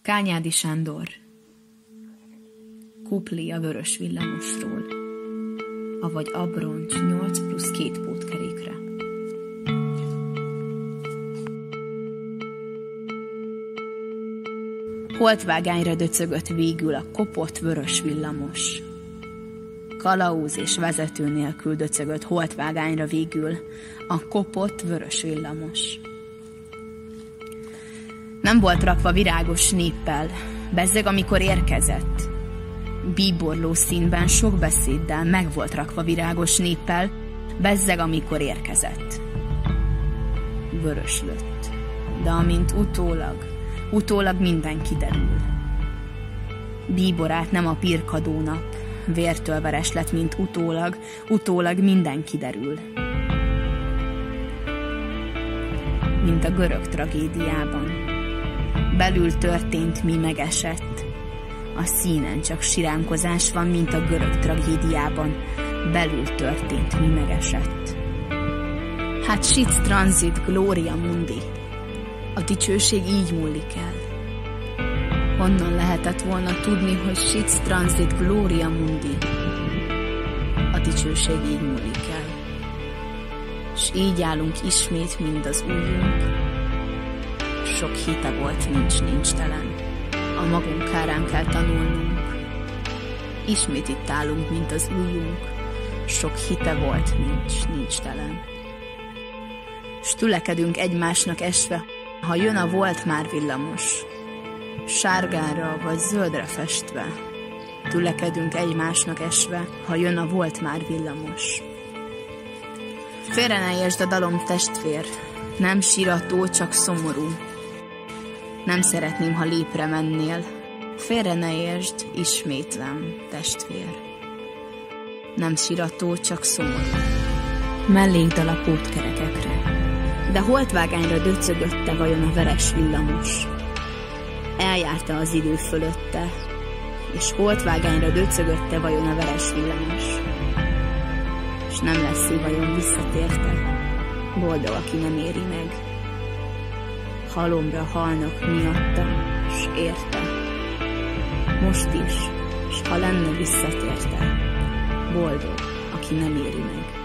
Kányádi Sándor. Kupli a vörös villamosról, avagy abroncs 8+2 pótkerékre. Holtvágányra döcögött végül a kopott vörös villamos. Kalauz és vezető nélkül döcögött holtvágányra végül a kopott vörös villamos. Nem volt rakva virágos néppel, bezzeg, amikor érkezett. Bíborló színben sok beszéddel meg volt rakva virágos néppel, bezzeg, amikor érkezett. Vörös lett, de amint utólag minden kiderül. Bíborát nem a pirkadó nap, vértől veres lett, mint utólag minden kiderül. Mint a görög tragédiában. Belül történt, mi megesett. A színen csak siránkozás van, mint a görög tragédiában. Belül történt, mi megesett. Hát sic transit gloria mundi. A dicsőség így múlik el. Honnan lehetett volna tudni, hogy sic transit gloria mundi? A dicsőség így múlik el. S így állunk ismét, mind az ujjunk. Sok hite volt, nincs telen. A magunk kárán kell tanulnunk. Ismét itt állunk, mint az ujjunk. Sok hite volt, nincs telen. S tülekedünk egymásnak esve, ha jön a volt már villamos. Sárgára vagy zöldre festve. Tülekedünk egymásnak esve, ha jön a volt már villamos. Félre ne értsd a dalom, testvér, nem sírató, csak szomorú. Nem szeretném, ha lépre mennél. Félre ne értsd, ismétlem, testvér. Nem sírató, csak szomorú. Mellékdal a pótkerekekre. De holtvágányra döcögötte vajon a veres villamos? Eljárta az idő fölötte, és holtvágányra döcögötte vajon a veres villamos? És nem lesz ő vajon visszatérte? Boldog, aki nem éri meg. Halomra halnak miatta, s érte. Most is, s ha lenne visszatérte, boldog, aki nem éri meg.